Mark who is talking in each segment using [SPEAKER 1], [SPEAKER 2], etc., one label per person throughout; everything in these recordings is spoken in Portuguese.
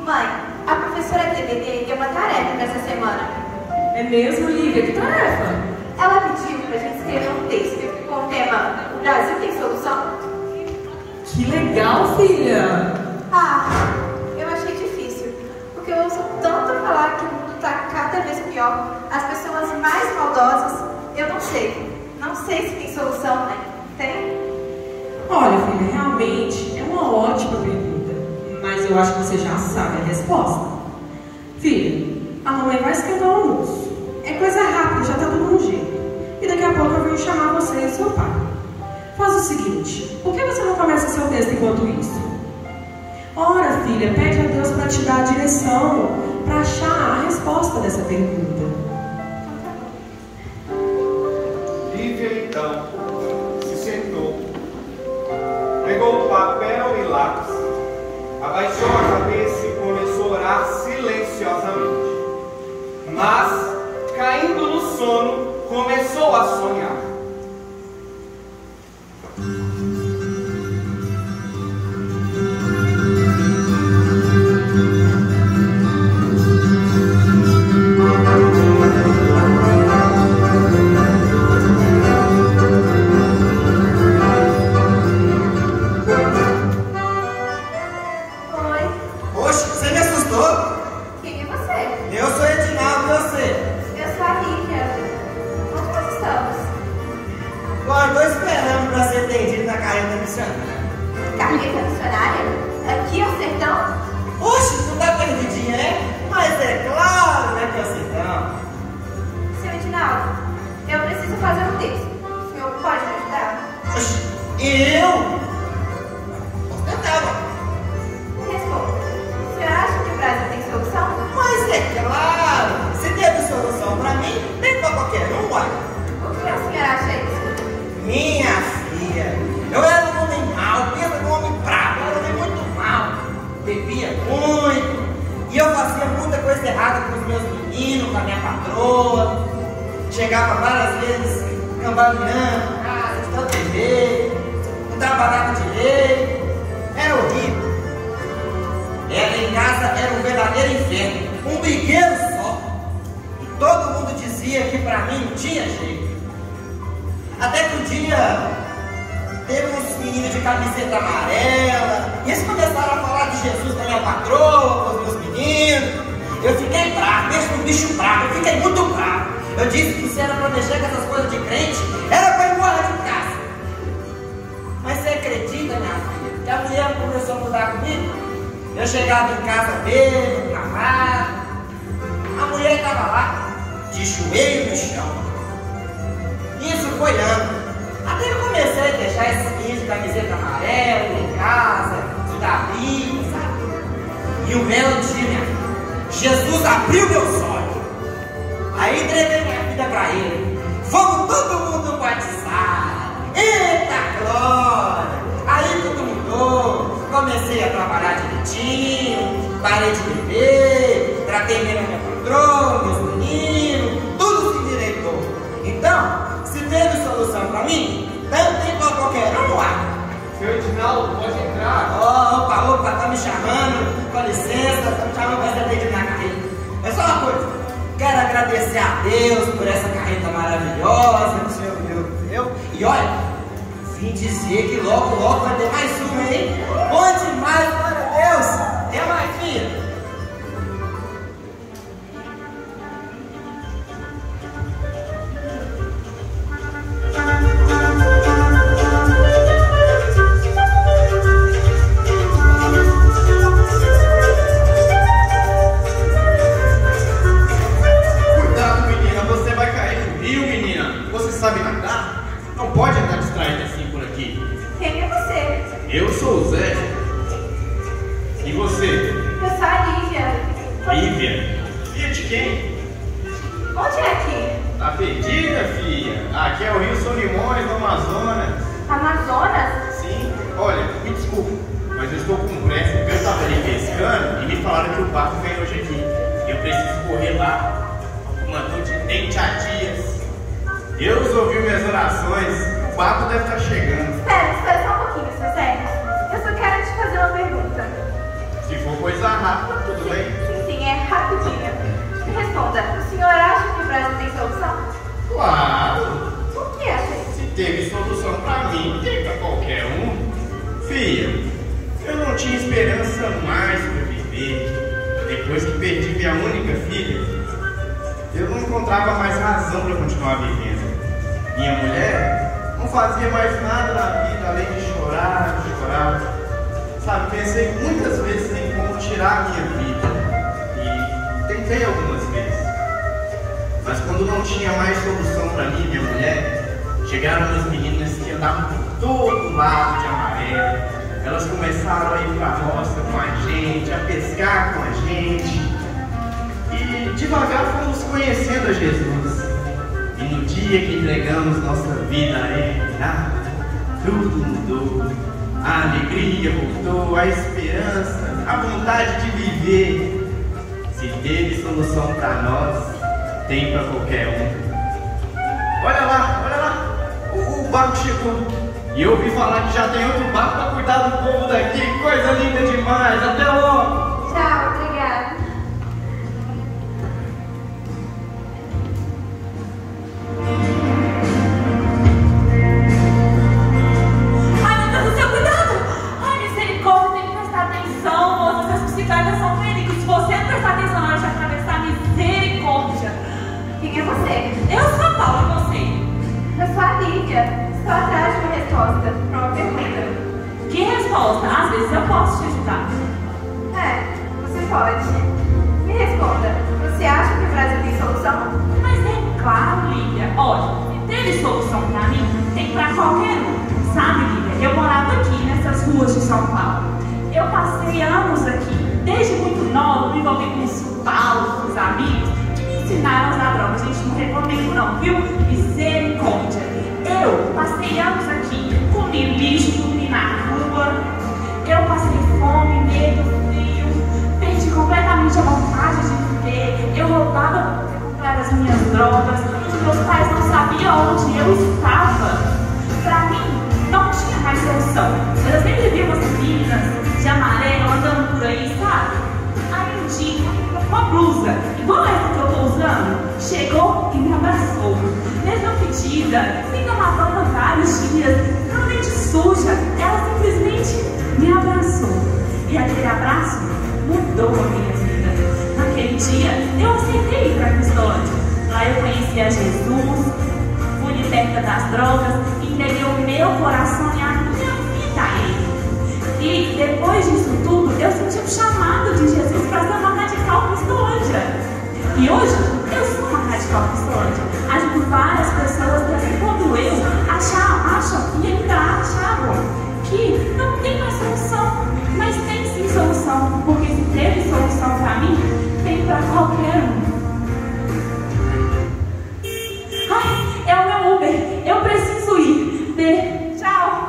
[SPEAKER 1] Mãe, a professora TVD deu uma tarefa para essa semana.
[SPEAKER 2] É mesmo, Lívia? Que tarefa?
[SPEAKER 1] Ela pediu pra gente escrever um texto com o tema "O Brasil tem solução?".
[SPEAKER 2] Que legal, filha!
[SPEAKER 1] Ah, eu achei difícil, porque eu ouço tanto falar que o mundo tá cada vez pior, as pessoas mais maldosas. Eu não sei se tem solução, né? Tem?
[SPEAKER 2] Olha, filha, realmente é uma ótima pergunta, mas eu acho que você já sabe a resposta. Filha, a mamãe vai esquentar o almoço. É coisa rápida, já tá tudo no jeito. E daqui a pouco eu venho chamar você e seu pai. Faz o seguinte, por que você não começa seu texto enquanto isso? Ora, filha, pede a Deus para te dar a direção, para achar a resposta dessa pergunta.
[SPEAKER 3] Lívia, então, se sentou, pegou o papel e lápis, abaixou a cabeça e começou a orar silenciosamente. Mas, caindo no sono, começou a sonhar.
[SPEAKER 1] Carreta missionária? Aqui é o sertão?
[SPEAKER 4] Oxe, tu tá perdidinha, né? Mas é claro, né, que é o sertão.
[SPEAKER 1] Seu Edinaldo, eu preciso fazer um texto. O senhor pode me ajudar?
[SPEAKER 4] Oxe, eu? Posso tentar, mano.
[SPEAKER 1] Responda. O senhor acha que o Brasil tem solução?
[SPEAKER 4] Mas é claro. Se teve solução pra mim, tem pra qualquer um, uai.
[SPEAKER 1] O que o senhor acha isso?
[SPEAKER 4] Minha filha, eu era um homem mau, pensa num homem bravo, eu era um homem muito mau. Bebia muito, e eu fazia muita coisa errada com os meus meninos, com a minha patroa. Chegava várias vezes cambaleando, casa, de todo jeito, não trabalhava direito, era horrível. Ela em casa era um verdadeiro inferno, um brigueiro só. E todo mundo dizia que pra mim não tinha jeito. Até que um dia teve uns meninos de camiseta amarela, e eles começaram a falar de Jesus com a minha patroa, com os meus meninos. Eu fiquei bravo, mesmo um bicho bravo, eu fiquei muito bravo. Eu disse que se era pra mexer com essas coisas de crente, era pra ir embora de casa. Mas você acredita, minha filha, que a mulher começou a mudar comigo? Eu chegava em casa bêbado, travado, a mulher estava lá, de joelho no chão. Isso foi ano. Até eu comecei a deixar esses meninos de camiseta amarela em casa, estudar a Bíblia, sabe? E um belo dia, minha filha, Jesus abriu meus olhos. Aí entreguei minha vida para ele. Fomos todo mundo batizar. Eita glória! Aí tudo mudou. Comecei a trabalhar direitinho, parei de beber, tratei bem a minha patroa, meus meninos, tudo se endireitou. Então, se teve solução pra mim, não tem pra qualquer um lá.
[SPEAKER 3] Seu Edinaldo, pode entrar.
[SPEAKER 4] Opa, tá me chamando, com licença, tá me chamando pra ser atendido na carreira. É só uma coisa, quero agradecer a Deus por essa carreta maravilhosa que o Senhor me deu. E olha, vim dizer que logo vai ter mais uma, hein? Bom demais, glória a Deus. É mais, filha.
[SPEAKER 3] Sabe nadar? Não pode andar distraído assim por aqui.
[SPEAKER 1] Quem é você?
[SPEAKER 3] Eu sou o Zé. E você?
[SPEAKER 1] Eu sou a Lívia.
[SPEAKER 3] Lívia? Filha de quem?
[SPEAKER 1] Onde é aqui?
[SPEAKER 3] Tá perdida, filha? Aqui é o Rio Solimões, no Amazonas.
[SPEAKER 1] Amazonas?
[SPEAKER 3] Sim. Olha, me desculpa, mas eu estou com pressa porque eu estava ali pescando e me falaram que o barco vem hoje aqui. Eu preciso correr lá. O comandante Tenente há dias. Deus ouviu minhas orações, o barco deve estar chegando.
[SPEAKER 1] Espera só um pouquinho, seu Zé. Eu só quero te fazer uma pergunta.
[SPEAKER 3] Se for coisa rápida, tudo bem?
[SPEAKER 1] Sim, é rapidinho. Me responda, o senhor acha que o Brasil tem solução?
[SPEAKER 3] Claro!
[SPEAKER 1] Por que acha isso?
[SPEAKER 3] Se teve solução pra mim, tem pra qualquer um. Filha, eu não tinha esperança mais pra viver. Depois que perdi minha única filha, eu não encontrava mais razão pra continuar vivendo. Minha mulher não fazia mais nada na vida além de chorar, chorar. Sabe, pensei muitas vezes em como tirar a minha vida. E tentei algumas vezes. Mas quando não tinha mais solução pra mim e minha mulher, chegaram as meninas que andavam por todo lado de amarelo. Elas começaram a ir pra roça com a gente, a pescar com a gente. E devagar fomos conhecendo a Jesus. E no dia que entregamos nossa vida a Ele, tudo mudou. A alegria voltou, a esperança, a vontade de viver. Se teve solução para nós, tem para qualquer um. Olha lá, o barco chegou. E eu ouvi falar que já tem outro barco para cuidar do povo daqui. Coisa linda demais, até logo.
[SPEAKER 1] Tchau, obrigada. Quem é você?
[SPEAKER 2] Eu sou a Paula, e você?
[SPEAKER 1] Eu sou a Lívia. Estou atrás de uma resposta para uma pergunta.
[SPEAKER 2] Que resposta? Às vezes eu posso te ajudar.
[SPEAKER 1] Você pode. Me responda. Você acha que o Brasil tem solução?
[SPEAKER 2] Mas é claro, Lívia. Olha, se teve solução pra mim, tem pra qualquer um. Sabe, Lívia, eu morava aqui nessas ruas de São Paulo. Eu passei anos aqui. Desde muito nova, me envolvi com os paus, com os amigos. Ensinaram a usar drogas, gente, não recomendo não, viu? Misericórdia. Eu passei anos aqui, comi lixo, dormi na rua. Eu passei fome, medo, frio. Perdi completamente a vontade de viver. Eu roubava para comprar as minhas drogas. Os meus pais não sabiam onde eu estava. Pra mim, não tinha mais solução. Eu sempre vi umas meninas de amarelo andando por aí, sabe? Aí um dia, uma blusa, igual essa que eu tô usando, chegou e me abraçou. Mesmo pedida, sem tomar banho há vários dias, totalmente suja, ela simplesmente me abraçou. E aquele abraço mudou a minha vida. Naquele dia, eu aceitei ir para a custódia. Lá eu conheci a Jesus, fui liberta das drogas, entreguei o meu coração e a minha vida a Ele. E depois disso tudo, eu senti um chamado de Jesus para ser uma radical custódia. E hoje, eu sou uma radical custódia. Ajudo várias pessoas que, assim como eu, acham e ainda achavam que não tem mais solução. Mas tem sim solução, porque se teve solução para mim, tem para qualquer um. Ai, é o meu Uber. Eu preciso ir. Tchau.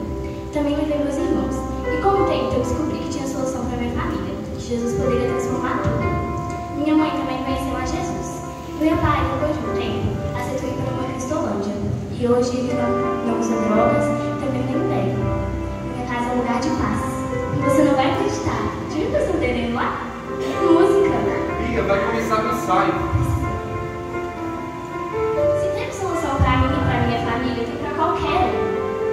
[SPEAKER 5] Jesus poderia transformar Meu pai, depois de um tempo, aceitou ir para uma Cristolândia. E hoje ele não usa drogas, também nem bebe. Minha casa é um lugar de paz. E você não vai acreditar. De onde você entendendo lá? Música.
[SPEAKER 6] Bia, vai começar o ensaio.
[SPEAKER 5] Se tem solução para mim e para minha família, tem para qualquer um.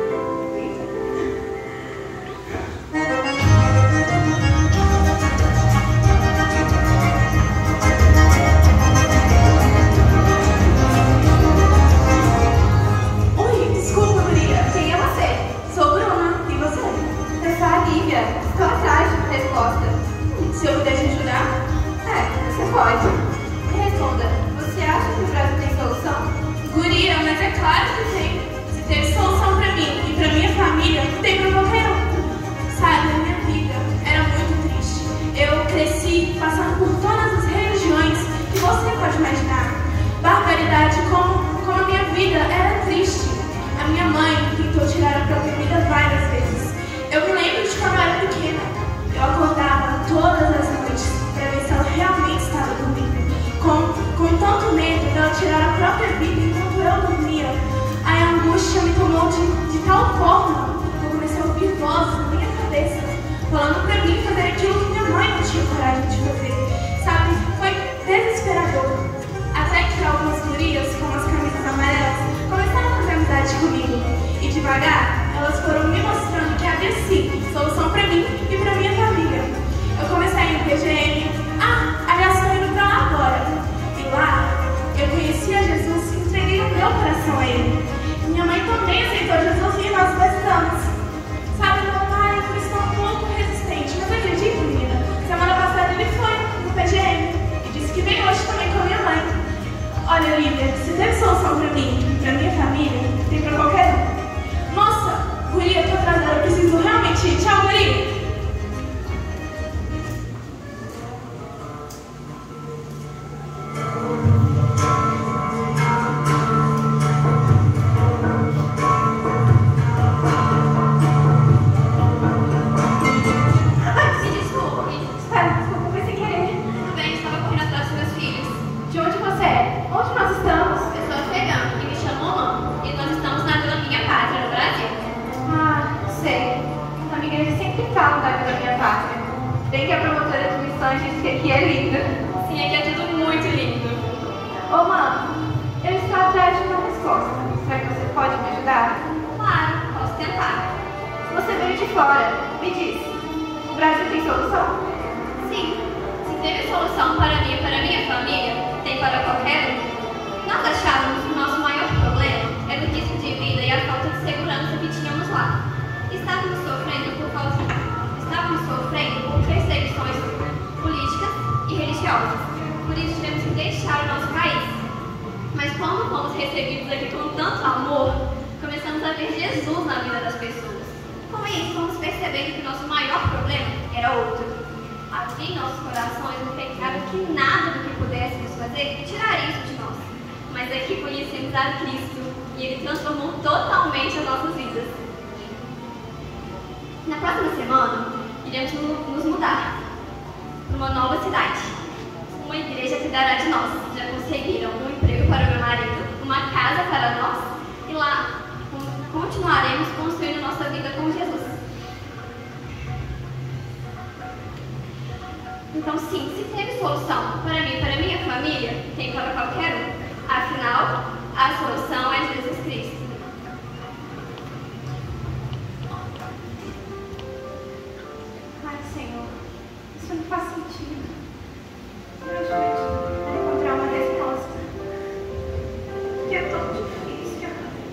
[SPEAKER 1] Estou atrás de uma resposta. Se eu puder te ajudar? Você pode. Me responda, você acha que o Brasil tem solução?
[SPEAKER 7] Guria, mas é claro que tem. Se teve solução pra mim e pra minha família, tem pra qualquer um. Sabe, a minha vida era muito triste. Eu cresci passando por todas as religiões que você pode imaginar. Barbaridade, como a minha vida era triste. A minha mãe tentou tirar a própria vida várias vezes. Eu me lembro de quando eu era pequena. Eu acordava todas as noites para ver se ela realmente estava dormindo. Com tanto medo dela tirar a própria vida enquanto eu dormia. Aí a angústia me tomou de tal forma que eu comecei a ouvir vozes na minha cabeça, falando para mim fazer aquilo que minha mãe não tinha coragem de fazer. Sabe, foi desesperador. Até que algumas gurias com as camisas amarelas começaram a fazer amizade comigo. E devagar, elas foram me mostrando que havia sim solução para mim e para minha família. Eu comecei a ir no PGM. Aliás, estou indo para lá agora. E lá, eu conheci a Jesus e entreguei o meu coração a Ele. Minha mãe também aceitou Jesus e nós batizamos. Sabe, meu pai está um pouco resistente, mas acredita, menina? Semana passada ele foi no PGM e disse que vem hoje também com a minha mãe. Olha, Lívia, se teve solução para mim e para minha família, tem para qualquer um. Nossa, guria, eu tô atrasada, eu preciso realmente ir. Tchau, guria!
[SPEAKER 1] Me desculpe. Espera, desculpa, foi sem querer.
[SPEAKER 8] Tudo bem, estava correndo atrás dos meus filhos.
[SPEAKER 1] De onde você é? Onde nós estamos?
[SPEAKER 8] Eu sou afegã e me chamo Oman. E nós estamos na Vila Minha Pátria, no Brasil.
[SPEAKER 1] Sei. A minha igreja sempre fala da Vila Minha Pátria. Bem que a promotora de missões disse que aqui é linda.
[SPEAKER 8] Sim, aqui é tudo muito lindo.
[SPEAKER 1] Ô, mano, eu estou atrás de uma resposta. Será que você pode me ajudar?
[SPEAKER 8] Claro, posso tentar.
[SPEAKER 1] Você veio de fora. Me diz, o Brasil tem solução?
[SPEAKER 8] Sim, se teve solução para mim e para minha família, tem para qualquer um. Nós achávamos que o nosso maior problema era o risco de vida e a falta de segurança que tínhamos lá. Estávamos sofrendo por perseguições políticas e religiosas. Por isso tivemos que deixar o nosso país. Mas quando fomos recebidos aqui com tanto amor, começamos a ver Jesus na vida das pessoas. Com isso, fomos percebendo que o nosso maior problema era outro. Havia em nossos corações um pecado que nada do que pudéssemos fazer tiraria isso de nós. Mas aqui conhecemos a Cristo e Ele transformou totalmente as nossas vidas. Na próxima semana, iremos nos mudar para uma nova cidade. Uma igreja cuidará de nós. Já conseguiram um emprego para o meu marido, uma casa para nós e lá continuaremos construindo nossa vida com Jesus. Então sim, se teve solução para mim e para minha família, tem para qualquer um. Afinal, a solução é Jesus Cristo.
[SPEAKER 1] Ai, Senhor, isso não faz sentido. Me ajude a encontrar uma resposta. Que é tão difícil.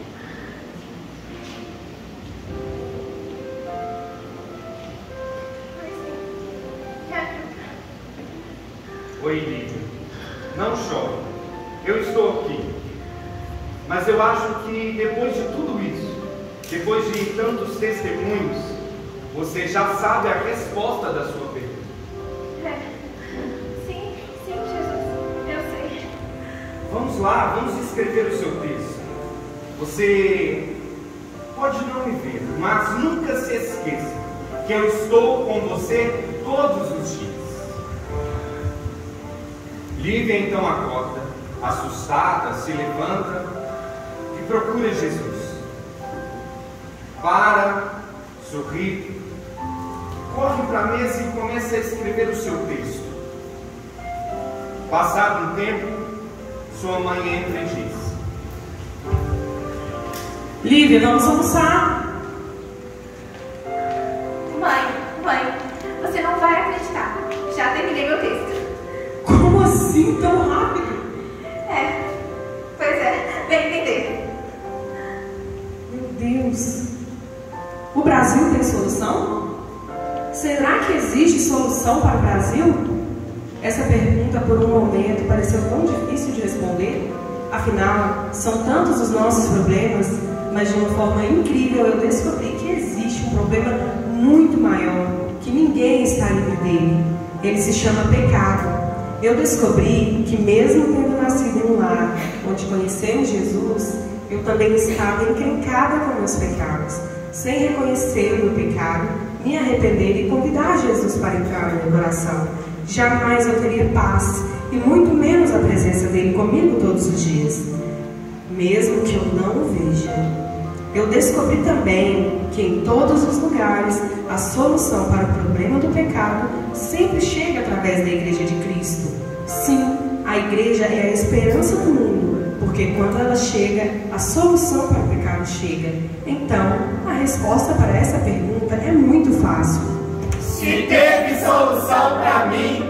[SPEAKER 1] Ai, Senhor, me ajuda.
[SPEAKER 6] Oi, Lívia. Não chore. Eu estou aqui. Mas eu acho que depois de tudo isso, depois de tantos testemunhos, você já sabe a resposta da sua pergunta.
[SPEAKER 1] Sim, Jesus, eu sei.
[SPEAKER 6] Vamos lá, vamos escrever o seu texto. Você pode não me ver, mas nunca se esqueça que eu estou com você todos os dias. Lívia então acorda, assustada, se levanta e procura Jesus. Para, sorri, corre para a mesa e começa a escrever o seu texto. Passado um tempo, sua mãe entra e diz:
[SPEAKER 2] Lívia, vamos almoçar?
[SPEAKER 1] Mãe, você não vai acreditar. Já terminei meu texto.
[SPEAKER 2] Como assim tão rápido?
[SPEAKER 1] Pois é, bem entender.
[SPEAKER 2] Meu Deus. O Brasil tem solução? Será que existe solução para o Brasil? Essa pergunta, por um momento, pareceu tão difícil de responder. Afinal, são tantos os nossos problemas, mas de uma forma incrível eu descobri que existe um problema muito maior, que ninguém está livre dele. Ele se chama pecado. Eu descobri que mesmo tendo nascido em um lar onde conhecemos Jesus, eu também estava encrencada com meus pecados, sem reconhecer o meu pecado, me arrepender e convidar Jesus para entrar no meu coração. Jamais eu teria paz, e muito menos a presença dele comigo todos os dias, mesmo que eu não o veja. Eu descobri também que em todos os lugares a solução para o problema do pecado sempre chega através da Igreja de Cristo. Sim, a Igreja é a esperança do mundo, porque quando ela chega, a solução para o pecado chega. Então, a resposta para essa pergunta é muito fácil.
[SPEAKER 3] Se teve solução para mim,